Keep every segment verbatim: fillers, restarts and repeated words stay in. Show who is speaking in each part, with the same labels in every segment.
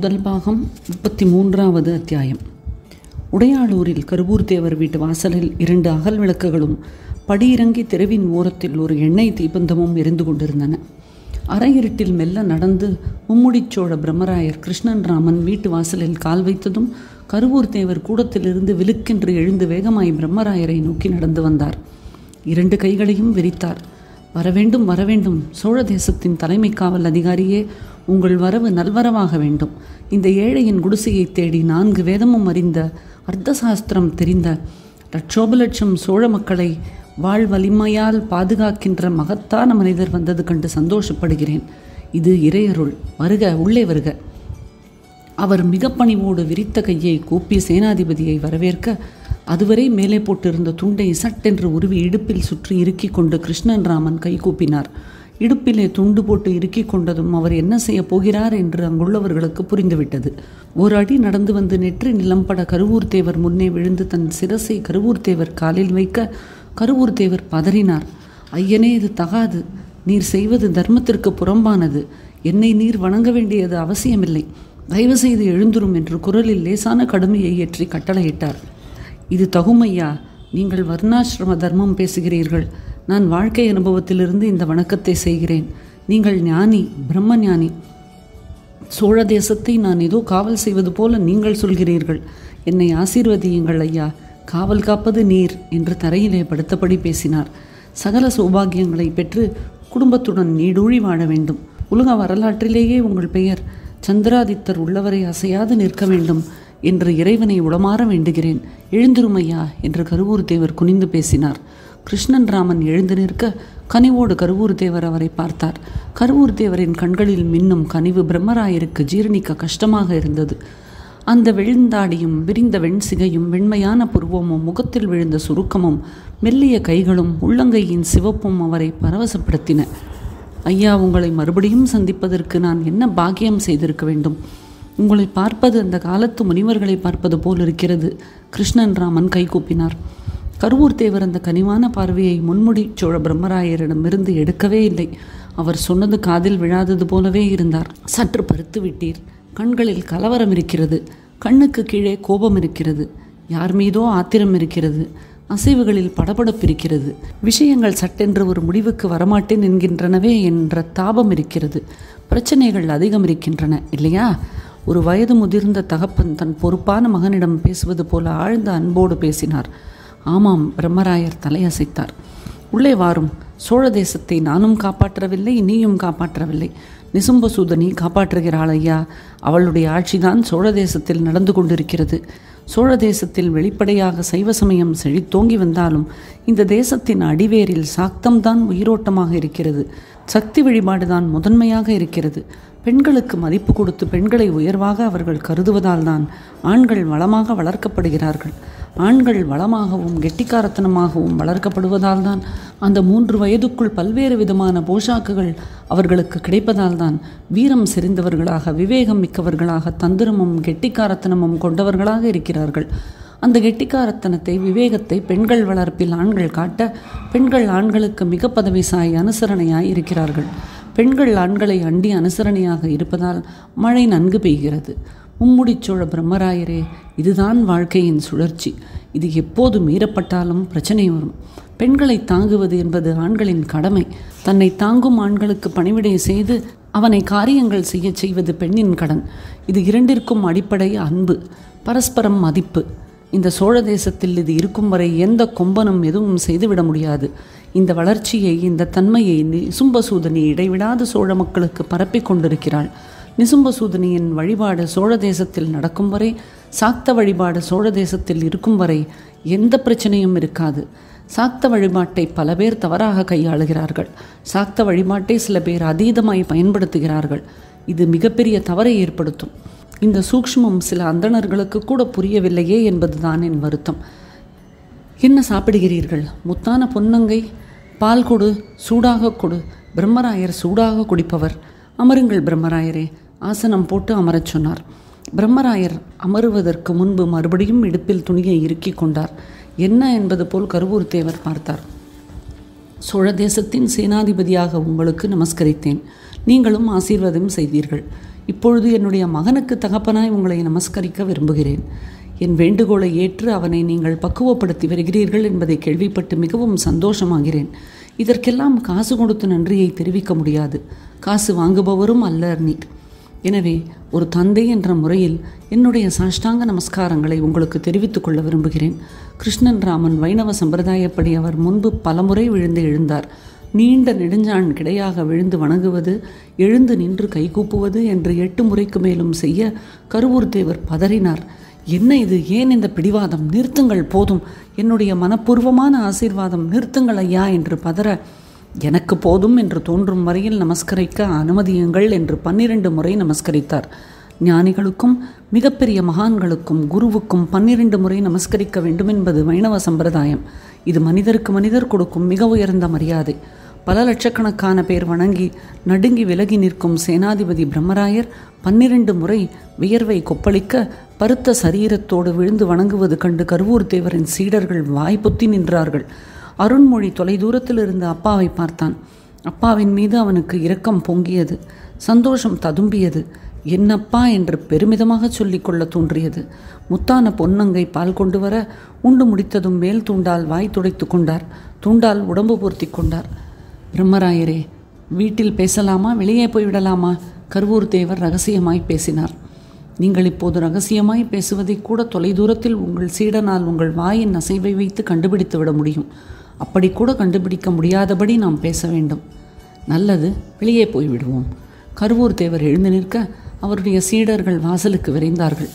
Speaker 1: முதல் பாகம் முப்பத்தி மூன்றாவது அத்தியாயம். உடையாளூரில் கருவூர் தேவர் வீட்டு வாசலில் இரண்டு அகல் விளக்குகளும் படியிறங்கி தெருவின் ஓரத்தில் ஒரு எண்ணெய் தீபந்தமும் எரிந்து கொண்டிருந்தன. அரையிருட்டில் மெல்ல நடந்து மும்முடிச்சோழ பிரம்மராயர் கிருஷ்ணன் ராமன் வீட்டு வாசலில் கால் வைத்ததும் கருவூர் தேவர் கூடத்திலிருந்து விழுக்கென்று எழுந்து வேகமாய் பிரம்மராயரை நோக்கி நடந்து வந்தார். இரண்டு கைகளையும் விரித்தார். வரவேண்டும் வரவேண்டும், சோழ தேசத்தின் தலைமை காவல் அதிகாரியே, உங்கள் வரவு நல்வரவாக வேண்டும். இந்த ஏழையின் குடிசையை தேடி நான்கு வேதமும் அறிந்த, அர்த்த சாஸ்திரம் தெரிந்த, லட்சோப லட்சம் சோழ மக்களை வாழ் வலிமையால் பாதுகாக்கின்ற மகத்தான மனிதர் வந்தது கண்டு சந்தோஷப்படுகிறேன். இது இறையருள். வருக, உள்ளே வருக. அவர் மிக பணிவோடு விரித்த கையை கூப்பி சேனாதிபதியை வரவேற்க, அதுவரை மேலே போட்டிருந்த துண்டை சட்டென்று உருவி இடுப்பில் சுற்றி இறுக்கி கொண்டு கிருஷ்ணன் ராமன் கை கூப்பினார். இடுப்பிலே துண்டு போட்டு இறுக்கி கொண்டதும் அவர் என்ன செய்ய போகிறார் என்று அங்குள்ளவர்களுக்கு புரிந்துவிட்டது. ஒரு அடி நடந்து வந்து நெற்றி நிலம்பட கருவூர் தேவர் முன்னே விழுந்து தன் சிரசை கருவூர் தேவர் காலில் வைக்க கருவூர் தேவர் பதறினார். ஐயனே, இது தகாது. நீர் செய்வது தர்மத்திற்கு புறம்பானது. என்னை நீர் வணங்க வேண்டியது அவசியமில்லை. தயவு செய்து எழுந்துரும் என்று குரலில் லேசான கடுமையை ஏற்றி கட்டளையிட்டார். இது தகுமையா? நீங்கள் வர்ணாசிரம தர்மம் பேசுகிறீர்கள். நான் வாழ்க்கை அனுபவத்திலிருந்து இந்த வணக்கத்தை செய்கிறேன். நீங்கள் ஞானி, பிரம்ம ஞானி. சோழ தேசத்தை நான் ஏதோ காவல் செய்வது போல நீங்கள் சொல்கிறீர்கள். என்னை ஆசீர்வதியுங்கள் ஐயா. காவல் காப்பது நீர் என்று தரையிலே படுத்தபடி பேசினார். சகல சௌபாகியங்களை பெற்று குடும்பத்துடன் நீடூழி வாழ வேண்டும். உலக வரலாற்றிலேயே உங்கள் பெயர் சந்திராதித்தர் உள்ளவரை அசையாது நிற்க வேண்டும் என்று இறைவனை உளமாற வேண்டுகிறேன். எழுந்திருமையா என்று கருவூர் தேவர் குனிந்து பேசினார். கிருஷ்ணன் ராமன் எழுந்து நிற்க கனிவோடு கருவூர் தேவர் அவரை பார்த்தார். கருவூர் தேவரின் கண்களில் மின்னும் கனிவு பிரம்மராயருக்கு ஜீரணிக்க கஷ்டமாக இருந்தது. அந்த விழுந்தாடியும் விரிந்த வெண்சிகையும் வெண்மையான புருவமும் முகத்தில் விழுந்த சுருக்கமும் மெல்லிய கைகளும் உள்ளங்கையின் சிவப்பும் அவரை பரவசப்படுத்தின. ஐயா, உங்களை மறுபடியும் சந்திப்பதற்கு நான் என்ன பாக்கியம் செய்திருக்க வேண்டும். உங்களை பார்ப்பது அந்த காலத்து முனிவர்களை பார்ப்பது போல் இருக்கிறது. கிருஷ்ணன் ராமன் கைகூப்பினார். கருவூர் தேவர் அந்த கனிவான பார்வையை முன்முடி சோழ பிரம்மராயரிடமிருந்து எடுக்கவே இல்லை. அவர் சொன்னது காதில் விழாதது போலவே இருந்தார். சற்று பருத்து விட்டீர். கண்களில் கலவரம் இருக்கிறது. கண்ணுக்கு கீழே கோபம் இருக்கிறது. யார் மீதோ ஆத்திரம் இருக்கிறது. அசைவுகளில் படபடப்பு இருக்கிறது. விஷயங்கள் சட்டென்று ஒரு முடிவுக்கு வரமாட்டேன் என்கின்றனவே என்ற தாபம் இருக்கிறது. பிரச்சனைகள் அதிகம் இருக்கின்றன இல்லையா? ஒரு வயது முதிர்ந்த தகப்பன் தன் பொறுப்பான மகனிடம் பேசுவது போல ஆழ்ந்த அன்போடு பேசினார். ஆமாம், பிரம்மராயர் தலையசைத்தார். உள்ளே வாரும். சோழ தேசத்தை நானும் காப்பாற்றவில்லை, நீயும் காப்பாற்றவில்லை. நிசும்பசூதனி காப்பாற்றுகிறாள் ஐயா. அவளுடைய ஆட்சிதான் சோழ தேசத்தில் நடந்து கொண்டிருக்கிறது. சோழ தேசத்தில் வெளிப்படையாக சைவ சமயம் செழித்தோங்கி வந்தாலும் இந்த தேசத்தின் அடிவேரில் சாக்தம்தான் உயிரோட்டமாக இருக்கிறது. சக்தி வழிபாடுதான் முதன்மையாக இருக்கிறது. பெண்களுக்கு மதிப்பு கொடுத்து பெண்களை உயர்வாக அவர்கள் கருதுவதால் தான் ஆண்கள் வளமாக வளர்க்கப்படுகிறார்கள். ஆண்கள் வளமாகவும் கெட்டிக்காரத்தனமாகவும் வளர்க்கப்படுவதால் தான் அந்த மூன்று வயதுக்குள் பல்வேறு விதமான போஷாக்குகள் அவர்களுக்கு கிடைப்பதால் தான் வீரம் செறிந்தவர்களாக, விவேகம் மிக்கவர்களாக, தந்திரமும் கெட்டிக்காரத்தனமும் கொண்டவர்களாக இருக்கிறார்கள். அந்த கெட்டிக்காரத்தனத்தை, விவேகத்தை பெண்கள் வளர்ப்பில் ஆண்கள் காட்ட பெண்கள் ஆண்களுக்கு மிக பதவி சாய் அனுசரணையாய் இருக்கிறார்கள். பெண்கள் ஆண்களை அண்டி அனுசரணையாக இருப்பதால் மழை நன்கு பெய்கிறது. மும்முடிச்சோழ பிரம்மராயரே, இதுதான் வாழ்க்கையின் சுழற்சி. இது எப்போது மீறப்பட்டாலும் பிரச்சனை வரும். பெண்களை தாங்குவது என்பது ஆண்களின் கடமை. தன்னை தாங்கும் ஆண்களுக்கு பணிவிடை செய்து அவனை காரியங்கள் செய்ய செய்வது பெண்ணின் கடன். இது இரண்டிற்கும் அடிப்படை அன்பு, பரஸ்பரம் மதிப்பு. இந்த சோழ தேசத்தில் இது இருக்கும் வரை எந்த கொம்பனும் எதுவும் செய்துவிட முடியாது. இந்த வளர்ச்சியை, இந்த தன்மையை நிசும்பசூதனி இடைவிடாது சோழ மக்களுக்கு பரப்பிக் கொண்டிருக்கிறாள். நிசும்பசூதனியின் வழிபாடு சோழ தேசத்தில் நடக்கும் வரை, சாக்த வழிபாடு சோழ தேசத்தில் இருக்கும் வரை எந்த பிரச்சனையும் இருக்காது. சாக்த வழிபாட்டை பல பேர் தவறாக கையாளுகிறார்கள். சாக்த வழிபாட்டை சில பேர் அதீதமாய் பயன்படுத்துகிறார்கள். இது மிகப்பெரிய தவறை ஏற்படுத்தும். இந்த சூக்ஷ்மம் சில அந்தணர்களுக்கு கூட புரியவில்லையே என்பதுதான் என் வருத்தம். என்ன சாப்பிடுகிறீர்கள்? முத்தான பொன்னங்கை. பால் கொடு, சூடாக கொடு. பிரம்மராயர் சூடாக குடிப்பவர். அமருங்கள் பிரம்மராயரே. ஆசனம் போட்டு அமரச் சொன்னார். பிரம்மராயர் அமருவதற்கு முன்பு மறுபடியும் இடுப்பில் துணியை இறுக்கி கொண்டார். என்ன என்பது போல் கருவூர் தேவர் பார்த்தார். சோழ தேசத்தின் சேனாதிபதியாக உங்களுக்கு நமஸ்கரித்தேன். நீங்களும் ஆசீர்வாதம் செய்தீர்கள். இப்பொழுது என்னுடைய மகனுக்கு தகப்பனாய் உங்களை நமஸ்கரிக்க விரும்புகிறேன். என் வேண்டுகோளை ஏற்று அவனை நீங்கள் பக்குவப்படுத்தி வருகிறீர்கள் என்பதை கேள்விப்பட்டு மிகவும் சந்தோஷமாகிறேன். இதற்கெல்லாம் காசு கொடுத்து நன்றியை தெரிவிக்க முடியாது. காசு வாங்குபவரும் அல்லர் நீர். எனவே ஒரு தந்தை என்ற முறையில் என்னுடைய சாஷ்டாங்க நமஸ்காரங்களை உங்களுக்கு தெரிவித்துக் கொள்ள விரும்புகிறேன். கிருஷ்ணன் ராமன் வைணவ சம்பிரதாயப்படி அவர் முன்பு பலமுறை விழுந்து எழுந்தார். நீண்ட நெடுஞ்சான் கிடையாக விழுந்து வணங்குவது, எழுந்து நின்று கைகூப்புவது என்று எட்டு முறைக்கு மேலும் செய்ய கருவூர் தேவர் பதறினார். என்ன இது? ஏன் இந்த பிடிவாதம்? நிறுத்துங்கள், போதும். என்னுடைய மனப்பூர்வமான ஆசீர்வாதம் நிறுத்துங்கள் ஐயா என்று பதற, எனக்கு போதும் என்று தோன்றும் வரையில் நமஸ்கரிக்க அனுமதியுங்கள் என்று பன்னிரண்டு முறை நமஸ்கரித்தார். ஞானிகளுக்கும் மிகப்பெரிய மகான்களுக்கும் குருவுக்கும் பன்னிரண்டு முறை நமஸ்கரிக்க வேண்டும் என்பது வைணவ சம்பிரதாயம். இது மனிதருக்கு மனிதர் கொடுக்கும் மிக உயர்ந்த மரியாதை. பல லட்சக்கணக்கான பேர் வணங்கி நடுங்கி விலகி நிற்கும் சேனாதிபதி பிரம்மராயர் பன்னிரண்டு முறை வியர்வை கொப்பளிக்க பருத்த சரீரத்தோடு விழுந்து வணங்குவது கண்டு கருவூர் தேவரின் சீடர்கள் வாய்ப்புத்தி நின்றார்கள். அருண்மொழி தொலைதூரத்தில் இருந்த அப்பாவை பார்த்தான். அப்பாவின் மீது அவனுக்கு இரக்கம் பொங்கியது, சந்தோஷம் ததும்பியது. என்னப்பா என்று பெருமிதமாக சொல்லிக்கொள்ள தோன்றியது. முத்தான பொன்னங்கை பால் கொண்டு வர உண்டு முடித்ததும் மேல் தூண்டால் வாய் துடைத்து கொண்டார். தூண்டால் உடம்பு போர்த்தி கொண்டார். பிரம்மராயரே, வீட்டில் பேசலாமா, வெளியே போய்விடலாமா? கருவூர் தேவர் ரகசியமாய் பேசினார். நீங்கள் இப்போது ரகசியமாய் பேசுவதை கூட தொலைதூரத்தில் உங்கள் சீடனால் உங்கள் வாயின் அசைவை வைத்து கண்டுபிடித்து விட முடியும். அப்படி கூட கண்டுபிடிக்க முடியாதபடி நாம் பேச வேண்டும். நல்லது, வெளியே போய்விடுவோம். கருவூர் தேவர் எழுந்து நிற்க அவருடைய சீடர்கள் வாசலுக்கு விரைந்தார்கள்.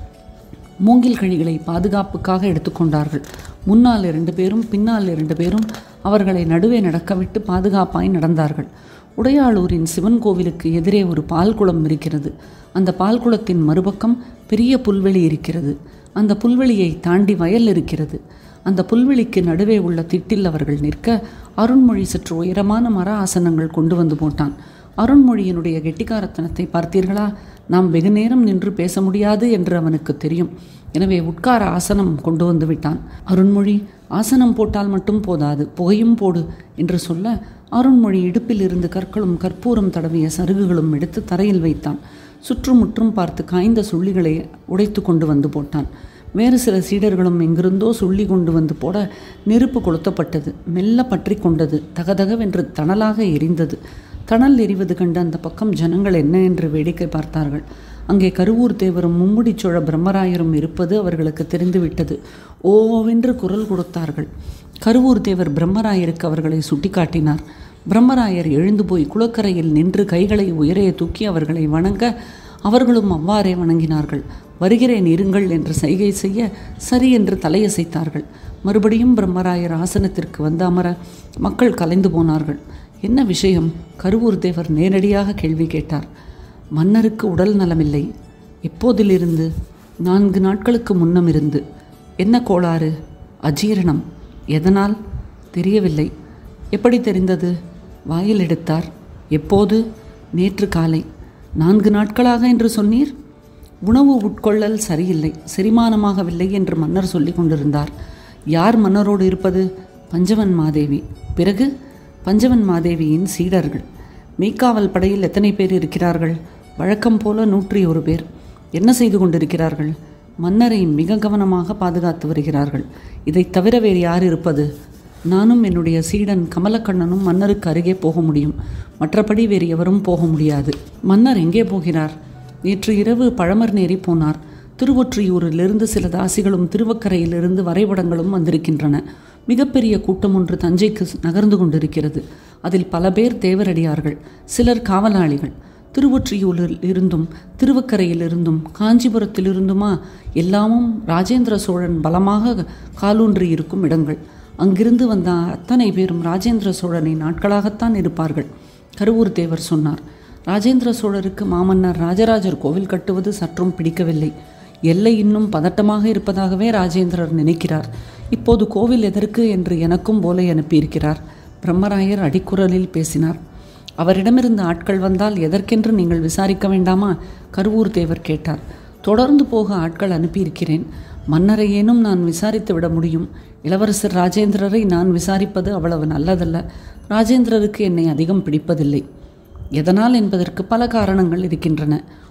Speaker 1: மூங்கில் கழிகளை பாதுகாப்புக்காக எடுத்துக்கொண்டார்கள். முன்னால் இரண்டு பேரும் பின்னால் இரண்டு பேரும் அவர்களை நடுவே நடக்கவிட்டு பாதுகாப்பாய் நடந்தார்கள். உடையாளூரின் சிவன் கோவிலுக்கு எதிரே ஒரு பால்குளம் இருக்கிறது. அந்த பால்குளத்தின் மறுபக்கம் பெரிய புல்வெளி இருக்கிறது. அந்த புல்வெளியை தாண்டி வயல் இருக்கிறது. அந்த புல்வெளிக்கு நடுவே உள்ள திட்டில் அவர்கள் நிற்க அருண்மொழி சற்று உயரமான மர ஆசனங்கள் கொண்டு வந்து போட்டான். அருண்மொழியினுடைய கெட்டிக்காரத்தனத்தை பார்த்தீர்களா? நாம் வெகு நேரம் நின்று பேச முடியாது என்று அவனுக்கு தெரியும். எனவே உட்கார ஆசனம் கொண்டு வந்து விட்டான். அருண்மொழி, ஆசனம் போட்டால் மட்டும் போதாது, புகையும் போடு என்று சொல்ல அருண்மொழி இடுப்பில் இருந்து கற்களும் கற்பூரம் தடவிய சருகுகளும் எடுத்து தரையில் வைத்தான். சுற்றுமுற்றும் பார்த்து காய்ந்த சுள்ளிகளை உடைத்து கொண்டு வந்து போட்டான். வேறு சில சீடர்களும் எங்கிருந்தோ சுள்ளி கொண்டு வந்து போட நெருப்பு கொளுத்தப்பட்டது. மெல்ல பற்றி கொண்டது. தகதகவென்று தணலாக எரிந்தது. தணல் எரிவது கண்டு அந்த பக்கம் ஜனங்கள் என்ன என்று வேடிக்கை பார்த்தார்கள். அங்கே கருவூர் தேவரும் மும்முடி சோழ பிரம்மராயரும் இருப்பது அவர்களுக்கு தெரிந்துவிட்டது. ஓவென்று குரல் கொடுத்தார்கள். கருவூர் தேவர் பிரம்மராயருக்கு அவர்களை சுட்டிக்காட்டினார். பிரம்மராயர் எழுந்து போய் குளக்கரையில் நின்று கைகளை உயரே தூக்கி அவர்களை வணங்க அவர்களும் அவ்வாறே வணங்கினார்கள். வருகிறேன், இருங்கள் என்று சைகை செய்ய சரி என்று தலையசைத்தார்கள். மறுபடியும் பிரம்மராயர் ஆசனத்திற்கு வந்து அமர மக்கள் கலைந்து போனார்கள். என்ன விஷயம்? கருவூர் தேவர் நேரடியாக கேள்வி கேட்டார். மன்னருக்கு உடல் நலமில்லை. எப்போதிலிருந்து? நான்கு நாட்களுக்கு முன்னம் இருந்து. என்ன கோளாறு? அஜீரணம். எதனால்? தெரியவில்லை. எப்படி தெரிந்தது? வாயில் எடுத்தார். எப்போது? நேற்று காலை. நான்கு நாட்களாக என்று சொன்னீர். உணவு உட்கொள்ளல் சரியில்லை, செரிமானமாகவில்லை என்று மன்னர் சொல்லி கொண்டிருந்தார். யார் மன்னரோடு இருப்பது? பஞ்சவன் மாதேவி. பிறகு? பஞ்சவன் மாதேவியின் சீடர்கள். மெய்க்காவல் படையில் எத்தனை பேர் இருக்கிறார்கள்? வழக்கம் போல நூற்றி ஒரு பேர். என்ன செய்து கொண்டிருக்கிறார்கள்? மன்னரை மிக கவனமாக பாதுகாத்து வருகிறார்கள். இதை தவிர வேறு யார் இருப்பது? நானும் என்னுடைய சீடன் கமலக்கண்ணனும் மன்னருக்கு அருகே போக முடியும். மற்றபடி வேறு எவரும் போக முடியாது. மன்னர் எங்கே போகிறார்? நேற்று இரவு பழமர் நேரி போனார். திருவொற்றியூரிலிருந்து சில தாசிகளும் திருவக்கரையிலிருந்து வரைபடங்களும் வந்திருக்கின்றன. மிகப்பெரிய கூட்டம் ஒன்று தஞ்சைக்கு நகர்ந்து கொண்டிருக்கிறது. அதில் பல பேர் தேவரடியார்கள், சிலர் காவலாளிகள். திருவொற்றியூரில் இருந்தும் திருவக்கரையிலிருந்தும் காஞ்சிபுரத்திலிருந்துமா எல்லாமும் ராஜேந்திர சோழன் பலமாக காலூன்றி இருக்கும் இடங்கள். அங்கிருந்து வந்த அத்தனை பேரும் ராஜேந்திர சோழனை நாட்களாகத்தான் இருப்பார்கள். கருவூர் தேவர் சொன்னார். ராஜேந்திர சோழருக்கு மாமன்னர் ராஜராஜர் கோவில் கட்டுவது சற்றும் பிடிக்கவில்லை. எல்லை இன்னும் பதட்டமாக இருப்பதாகவே ராஜேந்திரர் நினைக்கிறார். இப்போது கோவில் எதற்கு என்று எனக்கும் போலை அனுப்பியிருக்கிறார். பிரம்மராயர் அடிக்குரலில் பேசினார். அவரிடமிருந்து ஆட்கள் வந்தால் எதற்கென்று நீங்கள் விசாரிக்க வேண்டாமா? கருவூர் தேவர் கேட்டார். தொடர்ந்து போக ஆட்கள் அனுப்பியிருக்கிறேன். மன்னரை ஏனும் நான் விசாரித்து விட முடியும். இளவரசர் ராஜேந்திரரை நான் விசாரிப்பது அவ்வளவு நல்லதல்ல. ராஜேந்திரருக்கு என்னை அதிகம் பிடிப்பதில்லை. எதனால் என்பதற்கு பல காரணங்கள் இருக்கின்றன.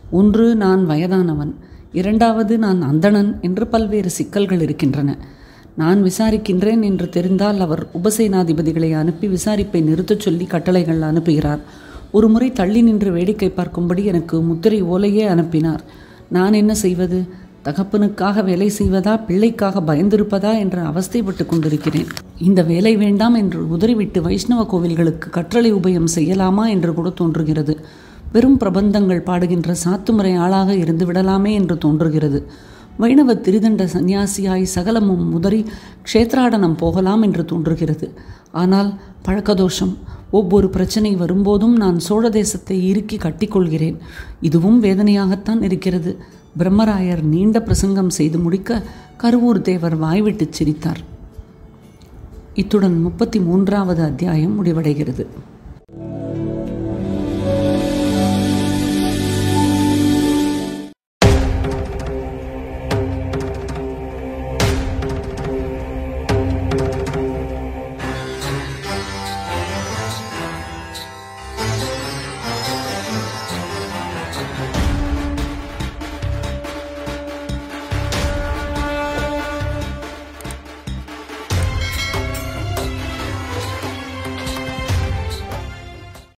Speaker 1: ஒன்று, நான் வயதானவன்; இரண்டாவது, நான் அந்தணன் என்று பல்வேறு சிக்கல்கள் இருக்கின்றன. நான் விசாரிக்கின்றேன் என்று தெரிந்தால் அவர் உபசேனாதிபதிகளை அனுப்பி விசாரிப்பை நிறுத்தச் சொல்லி கட்டளைகள் அனுப்புகிறார். ஒரு முறை தள்ளி நின்று வேடிக்கை பார்க்கும்படி எனக்கு முத்திரை ஓலையே அனுப்பினார். நான் என்ன செய்வது? தகப்பனுக்காக வேலை செய்வதா, பிள்ளைக்காக பயந்திருப்பதா என்று அவஸ்தைப்பட்டு கொண்டிருக்கிறேன். இந்த வேலை வேண்டாம் என்று உதறிவிட்டு வைஷ்ணவ கோவில்களுக்கு கற்றளை உபயம் செய்யலாமா என்று கூட தோன்றுகிறது. வெறும் பிரபந்தங்கள் பாடுகின்ற சாத்துமுறை ஆளாக இருந்து விடலாமே என்று தோன்றுகிறது. வைணவ திரிதண்ட சந்நியாசியாய் சகலமும் உதறி க்ஷேத்ராடனம் போகலாம் என்று தோன்றுகிறது. ஆனால் பழக்கதோஷம். ஒவ்வொரு பிரச்சனை வரும்போதும் நான் சோழ தேசத்தை இறுக்கி கட்டிக்கொள்கிறேன். இதுவும் வேதனையாகத்தான் இருக்கிறது. பிரம்மராயர் நீண்ட பிரசங்கம் செய்து முடிக்க கருவூர் தேவர் வாய்விட்டு சிரித்தார். இத்துடன் முப்பத்தி மூன்றாவது அத்தியாயம் முடிவடைகிறது.